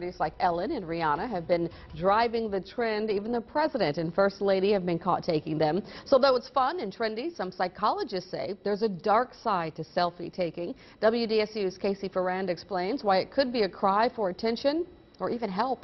Celebrities like Ellen and Rihanna have been driving the trend. Even the president and first lady have been caught taking them. So though it's fun and trendy, some psychologists say there's a dark side to selfie taking. WDSU's Casey Ferrand explains why it could be a cry for attention or even help.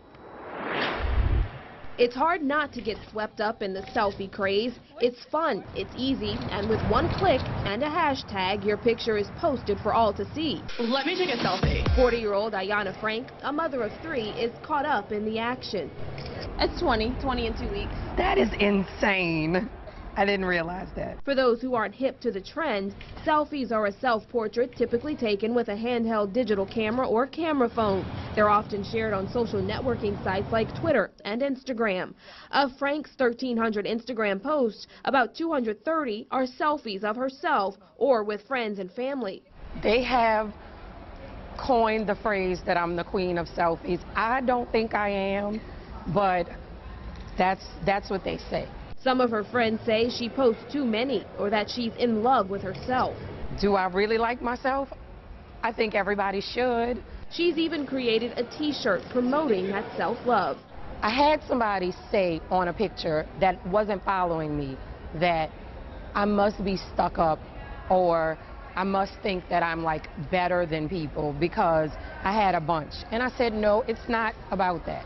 It's hard not to get swept up in the selfie craze. It's fun, it's easy, and with one click and a hashtag, your picture is posted for all to see. Let me take a selfie. 40-year-old Ayanna Frank, a mother of 3, is caught up in the action. It's 20 in 2 weeks. That is insane. I didn't realize that. For those who aren't hip to the trend, selfies are a self-portrait typically taken with a handheld digital camera or camera phone. They're often shared on social networking sites like Twitter and Instagram. Of Frank's 1,300 Instagram posts, about 230 are selfies of herself or with friends and family. They have coined the phrase that I'm the queen of selfies. I don't think I am, but that's what they say. Some of her friends say she posts too many or that she's in love with herself. Do I really like myself? I think everybody should. She's even created a t-shirt promoting that self-love. I had somebody say on a picture that wasn't following me that I must be stuck up or I must think that I'm like better than people because I had a bunch. And I said, no, it's not about that.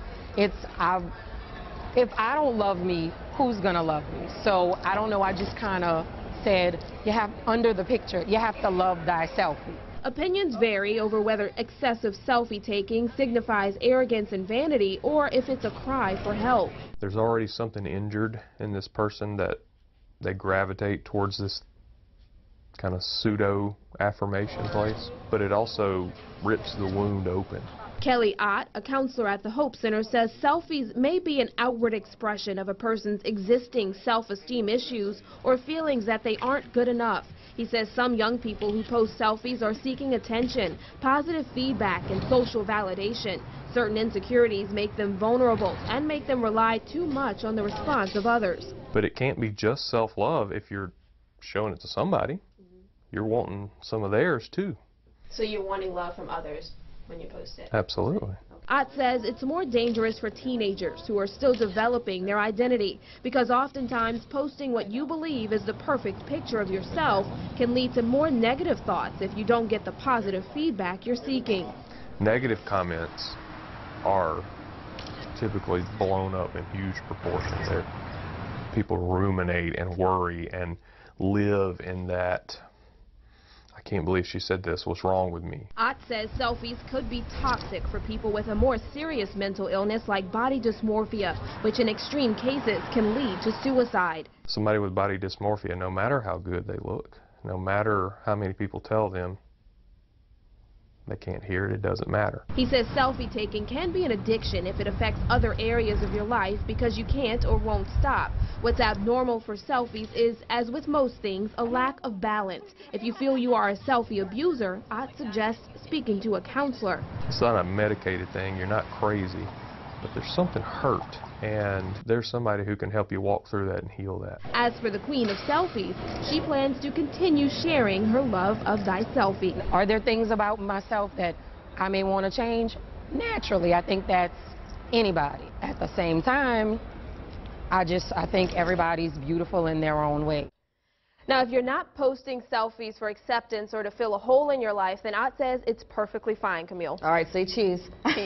If I don't love me, who's gonna love me? So I don't know, I just kind of said, under the picture, you have to love thyself. Opinions vary over whether excessive selfie taking signifies arrogance and vanity or if it's a cry for help. There's already something injured in this person that they gravitate towards this kind of pseudo affirmation place, but it also rips the wound open. Kelly Ott, a counselor at the Hope Center, says selfies may be an outward expression of a person's existing self-esteem issues or feelings that they aren't good enough. He says some young people who post selfies are seeking attention, positive feedback, and social validation. Certain insecurities make them vulnerable and make them rely too much on the response of others. But it can't be just self-love if you're showing it to somebody. You're wanting some of theirs, too. So you're wanting love from others when you post it? Absolutely. Ott says it's more dangerous for teenagers who are still developing their identity because oftentimes posting what you believe is the perfect picture of yourself can lead to more negative thoughts if you don't get the positive feedback you're seeking. Negative comments are typically blown up in huge proportions. People ruminate and worry and live in that, I can't believe she said this, what's wrong with me? Ott says selfies could be toxic for people with a more serious mental illness like body dysmorphia, which in extreme cases can lead to suicide. Somebody with body dysmorphia, no matter how good they look, no matter how many people tell them they can't hear it, it doesn't matter. He says selfie taking can be an addiction if it affects other areas of your life because you can't or won't stop. What's abnormal for selfies is, as with most things, a lack of balance. If you feel you are a selfie abuser, I'd suggest speaking to a counselor. It's not a medicated thing, you're not crazy, but there's something hurt, and there's somebody who can help you walk through that and heal that. As for the queen of selfies, she plans to continue sharing her love of selfie. Are there things about myself that I may want to change? Naturally, I think that's anybody. At the same time, I think everybody's beautiful in their own way. Now, if you're not posting selfies for acceptance or to fill a hole in your life, then Ott says it's perfectly fine, Camille. All right, say cheese.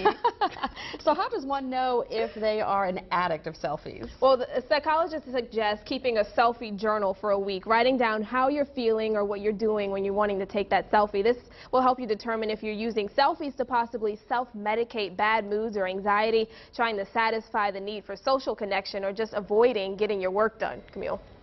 So how does one know if they are an addict of selfies? Well, the psychologists suggest keeping a selfie journal for a week, writing down how you're feeling or what you're doing when you're wanting to take that selfie. This will help you determine if you're using selfies to possibly self-medicate bad moods or anxiety, trying to satisfy the need for social connection, or just avoiding getting your work done, Camille.